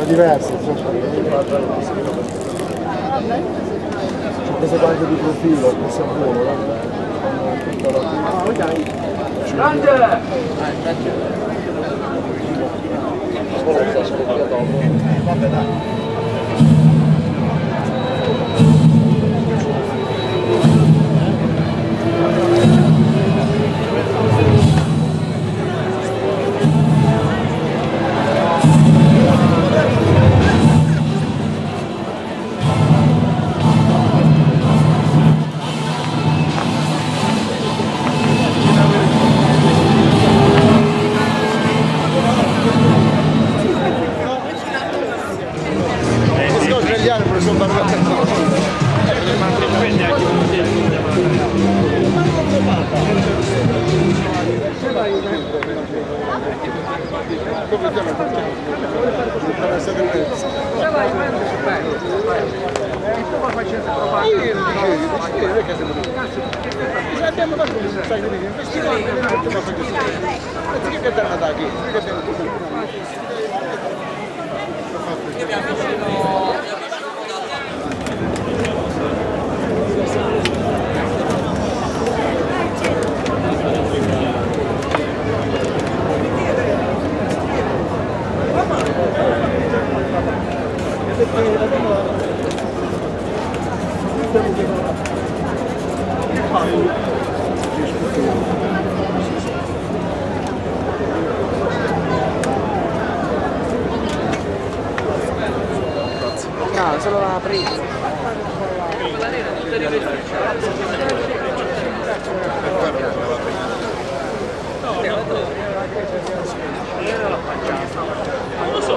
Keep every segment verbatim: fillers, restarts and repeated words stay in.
diverse, sono prese quante di profilo, questo è buono, Grande! Abbiamo fatto un sacco di investimenti, anziché cantare da qui, no, solo la presa. Non lo so.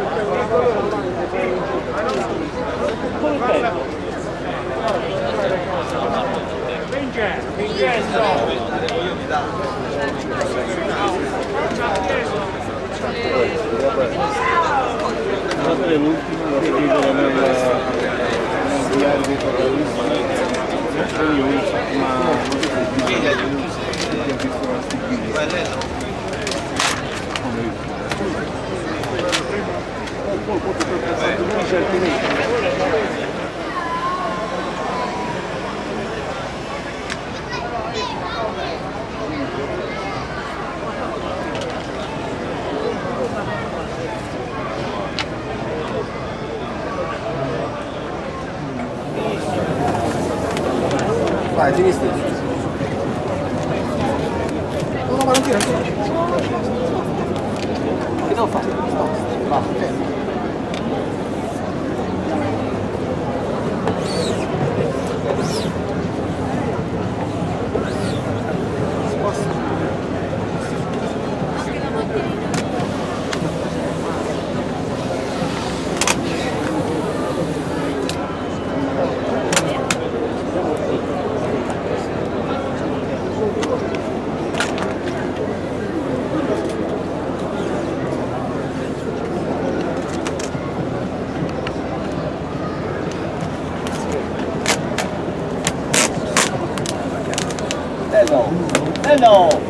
Vincenzo, Vincenzo! è l'ultimo, lo scrivo nel diario dei terroristi, ma vai, sinistra. No, ma non tira, non tira. Che devo fare? Va, fermo. Hello. Hello.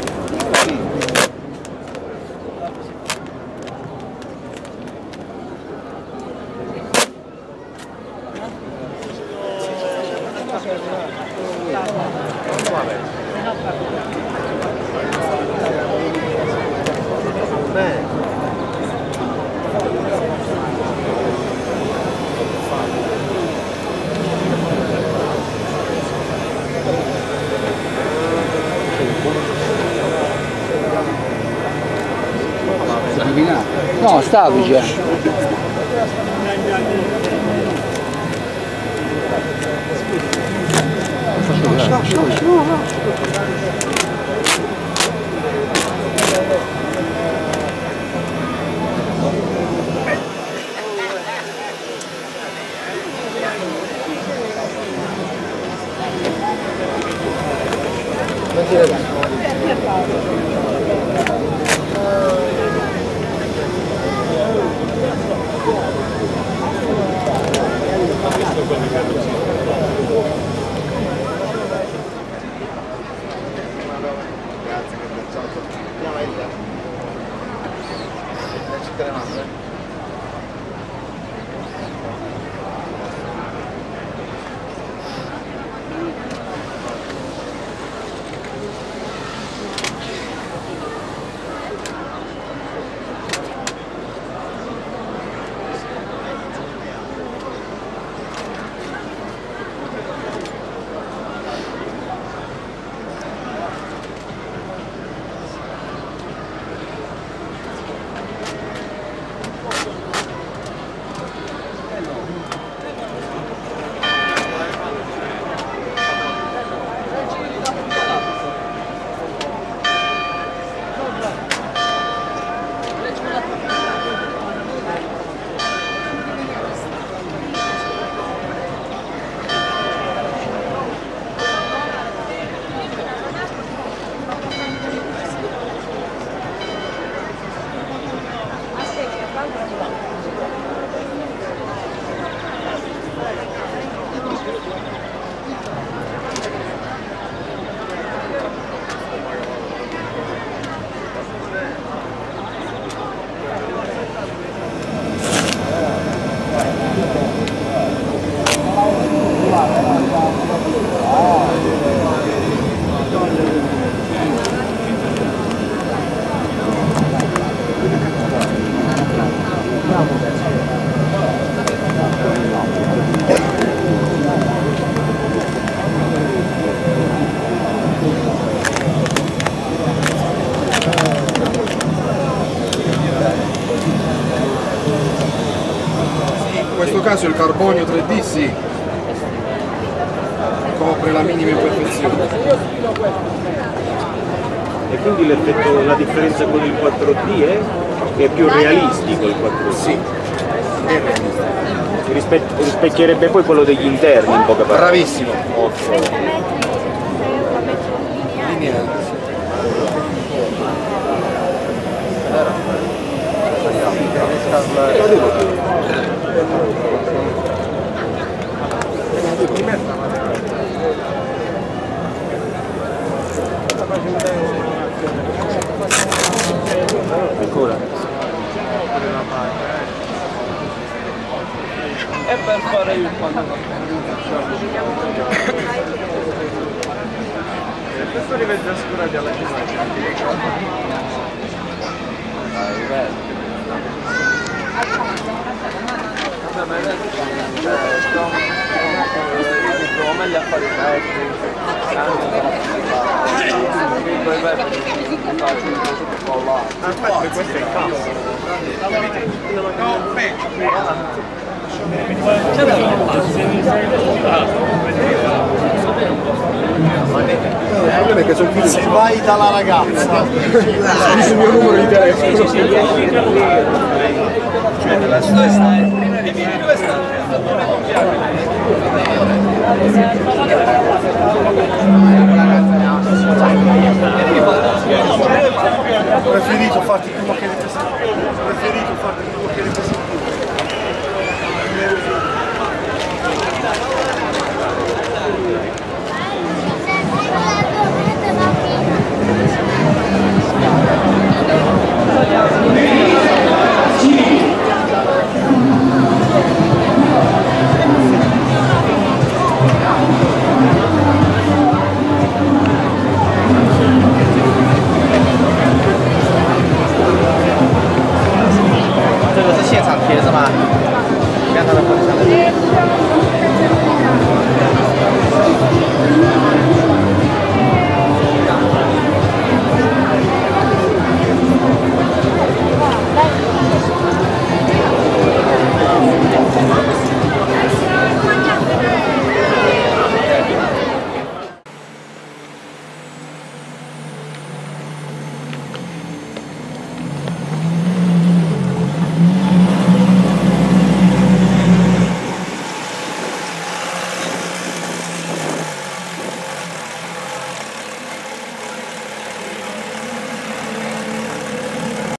No, stavi già. caso il carbonio tre D sì, copre la minima imperfezione. E quindi l'effetto, la differenza con il quattro D è che è più realistico il quattro D? Sì, è realistico. Rispe rispecchierebbe poi quello degli interni in poche parole. Bravissimo. Ok. Lineare. La devo Ancora? E per fare il quando questo diventa assicurati alla meglio a fare aspetta, questo è il caso. Il problema è che sono Se vai dalla ragazza, il mio numero di telefono. Cioè, nella storia è prima di dire dove sta? ho preferito farti quello che hai preferito farti quello che hai